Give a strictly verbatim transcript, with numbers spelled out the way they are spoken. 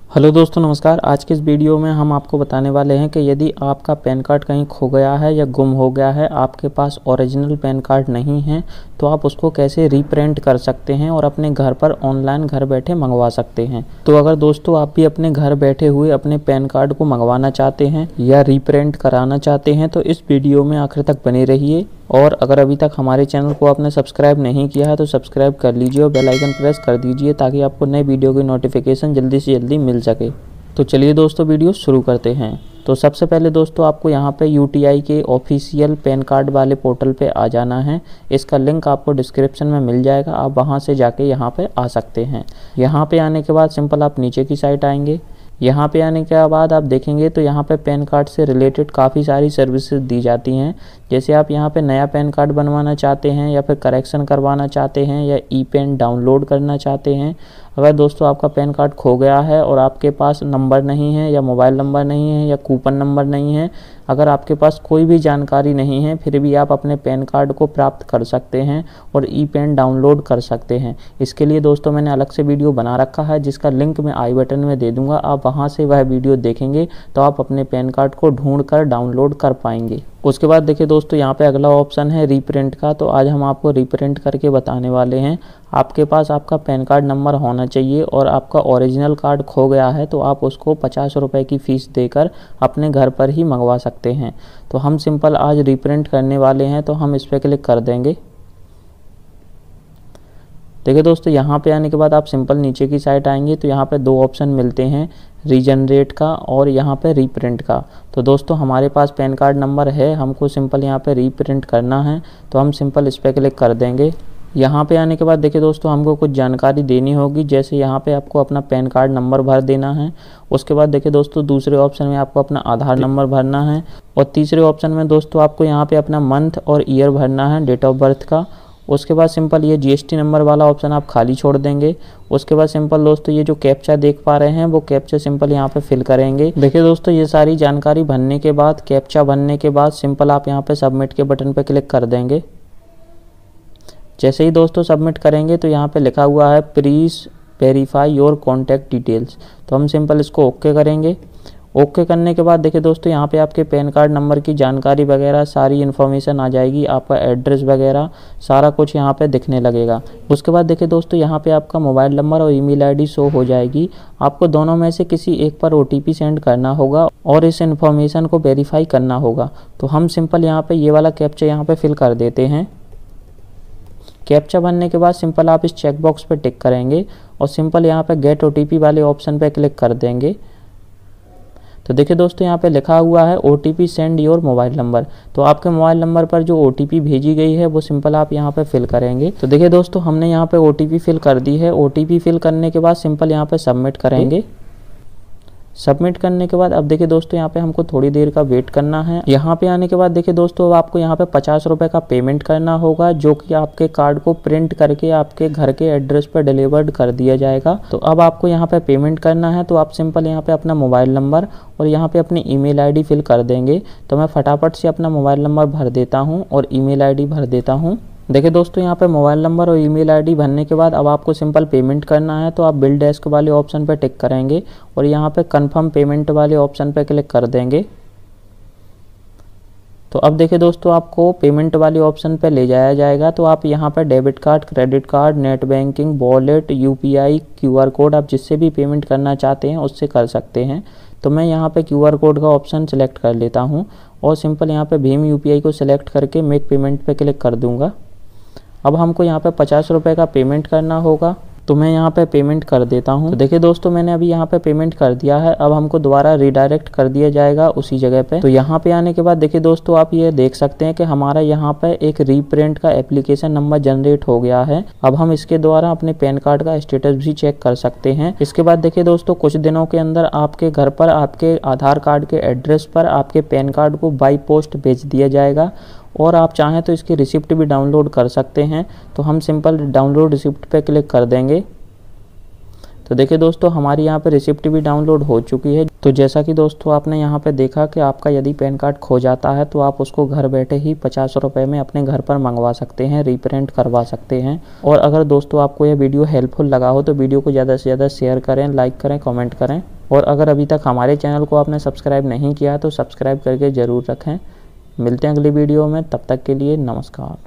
Hello दोस्तों, नमस्कार। आज के इस वीडियो में हम आपको बताने वाले हैं कि यदि आपका पैन कार्ड कहीं खो गया है या गुम हो गया है, आपके पास ओरिजिनल पैन कार्ड नहीं है, तो आप उसको कैसे रीप्रिंट कर सकते हैं और अपने घर पर ऑनलाइन घर बैठे मंगवा सकते हैं। तो अगर दोस्तों आप भी अपने घर बैठे हुए अपने पैन कार्ड को मंगवाना चाहते हैं या रीप्रिंट कराना चाहते हैं तो इस वीडियो में आखिर तक बने रहिए। और अगर अभी तक हमारे चैनल को आपने सब्सक्राइब नहीं किया है तो सब्सक्राइब कर लीजिए और बेल आइकन प्रेस कर दीजिए ताकि आपको नए वीडियो की नोटिफिकेशन जल्दी से जल्दी मिल सके। तो चलिए दोस्तों, वीडियो शुरू करते हैं। तो सबसे पहले दोस्तों आपको यहाँ पे यू टी आई के ऑफिशियल पैन कार्ड वाले पोर्टल पे आ जाना है। इसका लिंक आपको डिस्क्रिप्शन में मिल जाएगा, आप वहाँ से जाके यहाँ पे आ सकते हैं। यहाँ पे आने के बाद सिंपल आप नीचे की साइड आएंगे। यहाँ पे आने के बाद आप देखेंगे तो यहाँ पे पैन कार्ड से रिलेटेड काफ़ी सारी सर्विसेज दी जाती हैं। जैसे आप यहाँ पे नया पैन कार्ड बनवाना चाहते हैं या फिर करेक्शन करवाना चाहते हैं या ई पेन डाउनलोड करना चाहते हैं। अगर दोस्तों आपका पैन कार्ड खो गया है और आपके पास नंबर नहीं है या मोबाइल नंबर नहीं है या कूपन नंबर नहीं है, अगर आपके पास कोई भी जानकारी नहीं है, फिर भी आप अपने पैन कार्ड को प्राप्त कर सकते हैं और ई पेन डाउनलोड कर सकते हैं। इसके लिए दोस्तों मैंने अलग से वीडियो बना रखा है जिसका लिंक मैं आई बटन में दे दूंगा। आप वहां से वह वीडियो देखेंगे तो आप अपने पैन कार्ड को ढूंढ कर डाउनलोड कर पाएंगे। उसके बाद देखिए दोस्तों, यहाँ पे अगला ऑप्शन है रीप्रिंट का। तो आज हम आपको रीप्रिंट करके बताने वाले हैं। आपके पास आपका पैन कार्ड नंबर होना चाहिए और आपका ओरिजिनल कार्ड खो गया है तो आप उसको पचास रुपए की फ़ीस देकर अपने घर पर ही मंगवा सकते हैं। तो हम सिंपल आज रीप्रिंट करने वाले हैं, तो हम इस पर क्लिक कर देंगे। देखिए दोस्तों, यहाँ पे आने के बाद आप सिंपल नीचे की साइड आएंगे तो यहाँ पे दो ऑप्शन मिलते हैं, रीजनरेट का और यहाँ पे रीप्रिंट का। तो दोस्तों हमारे पास पैन कार्ड नंबर है, हमको सिंपल यहाँ पे रीप्रिंट करना है, तो हम सिंपल इस पर क्लिक कर देंगे। यहाँ पे आने के बाद देखिए दोस्तों, हमको कुछ जानकारी देनी होगी। जैसे यहाँ पे आपको अपना पैन कार्ड नंबर भर देना है। उसके बाद देखिए दोस्तों, दूसरे ऑप्शन में आपको अपना आधार नंबर भरना है और तीसरे ऑप्शन में दोस्तों आपको यहाँ पे अपना मंथ और ईयर भरना है, डेट ऑफ बर्थ का। उसके बाद सिंपल ये जी एस टी नंबर वाला ऑप्शन आप खाली छोड़ देंगे। उसके बाद सिंपल दोस्तों ये जो कैप्चा देख पा रहे हैं वो कैप्चा सिंपल यहाँ पे फिल करेंगे। देखिए दोस्तों, ये सारी जानकारी भरने के बाद, कैप्चा भरने के बाद सिंपल आप यहाँ पे सबमिट के बटन पे क्लिक कर देंगे। जैसे ही दोस्तों सबमिट करेंगे तो यहाँ पे लिखा हुआ है please verify your contact details, तो हम सिंपल इसको ओके करेंगे। ओके करने के बाद देखिए दोस्तों, यहाँ पे आपके पैन कार्ड नंबर की जानकारी वगैरह सारी इन्फॉर्मेशन आ जाएगी, आपका एड्रेस वगैरह सारा कुछ यहाँ पे दिखने लगेगा। उसके बाद देखिए दोस्तों, यहाँ पे आपका मोबाइल नंबर और ईमेल आईडी शो हो जाएगी। आपको दोनों में से किसी एक पर ओ टी पी सेंड करना होगा और इस इन्फॉर्मेशन को वेरीफाई करना होगा। तो हम सिंपल यहाँ पे ये वाला कैप्चा यहाँ पे फिल कर देते हैं। कैप्चा भरने के बाद सिंपल आप इस चेक बॉक्स पे टिक करेंगे और सिंपल यहाँ पे गेट ओ टी पी वाले ऑप्शन पे क्लिक कर देंगे। तो देखिए दोस्तों, यहाँ पे लिखा हुआ है O T P send your mobile number. तो आपके मोबाइल नंबर पर जो ओ टी पी भेजी गई है वो सिंपल आप यहाँ पे फिल करेंगे। तो देखिए दोस्तों, हमने यहाँ पे ओ टी पी फिल कर दी है। ओ टी पी फिल करने के बाद सिंपल यहाँ पे सबमिट करेंगे। सबमिट करने के बाद अब देखिए दोस्तों, यहाँ पे हमको थोड़ी देर का वेट करना है। यहाँ पे आने के बाद देखिए दोस्तों, आपको यहाँ पे पचास रुपए का पेमेंट करना होगा जो कि आपके कार्ड को प्रिंट करके आपके घर के एड्रेस पर डिलीवर्ड कर दिया जाएगा। तो अब आपको यहाँ पे पेमेंट करना है, तो आप सिंपल यहाँ पे अपना मोबाइल नंबर और यहाँ पे अपनी ईमेल आईडी फिल कर देंगे। तो मैं फटाफट से अपना मोबाइल नंबर भर देता हूँ और ईमेल आईडी भर देता हूँ। देखिए दोस्तों, यहाँ पे मोबाइल नंबर और ईमेल आईडी भरने के बाद अब आपको सिंपल पेमेंट करना है। तो आप बिल डेस्क वाले ऑप्शन पे टिक करेंगे और यहाँ पे कंफर्म पेमेंट वाले ऑप्शन पे क्लिक कर देंगे। तो अब देखिए दोस्तों, आपको पेमेंट वाले ऑप्शन पे ले जाया जाएगा। तो आप यहाँ पे debit card, credit card, net banking, wallet, U P I, Q R code, आप जिससे भी पेमेंट करना चाहते हैं उससे कर सकते हैं। तो मैं यहाँ पे क्यू आर कोड का ऑप्शन सेलेक्ट कर लेता हूँ और सिंपल यहाँ पे भीम यू पी आई को सिलेक्ट करके मेक पेमेंट पे क्लिक कर दूंगा। अब हमको यहाँ पे पचास रुपए का पेमेंट करना होगा, तो मैं यहाँ पे पेमेंट कर देता हूँ। तो देखिए दोस्तों, मैंने अभी यहाँ पे पेमेंट कर दिया है। अब हमको दोबारा रिडायरेक्ट कर दिया जाएगा उसी जगह पे। तो यहाँ पे आने के बाद देखिए दोस्तों, आप ये देख सकते हैं कि हमारा यहाँ पे एक रीप्रिंट का एप्लीकेशन नंबर जनरेट हो गया है। अब हम इसके द्वारा अपने पैन कार्ड का स्टेटस भी चेक कर सकते हैं। इसके बाद देखिए दोस्तों, कुछ दिनों के अंदर आपके घर पर आपके आधार कार्ड के एड्रेस पर आपके पैन कार्ड को बाई पोस्ट भेज दिया जाएगा और आप चाहें तो इसकी रिसिप्ट भी डाउनलोड कर सकते हैं। तो हम सिंपल डाउनलोड रिसिप्ट पे क्लिक कर देंगे। तो देखिए दोस्तों, हमारी यहाँ पे रिसिप्ट भी डाउनलोड हो चुकी है। तो जैसा कि दोस्तों आपने यहाँ पे देखा कि आपका यदि पैन कार्ड खो जाता है तो आप उसको घर बैठे ही पचास रुपये में अपने घर पर मंगवा सकते हैं, रीप्रिंट करवा सकते हैं। और अगर दोस्तों आपको यह वीडियो हेल्पफुल लगा हो तो वीडियो को ज़्यादा से ज़्यादा शेयर करें, लाइक करें, कमेंट करें। और अगर अभी तक हमारे चैनल को आपने सब्सक्राइब नहीं किया तो सब्सक्राइब करके ज़रूर रखें। मिलते हैं अगली वीडियो में, तब तक के लिए नमस्कार।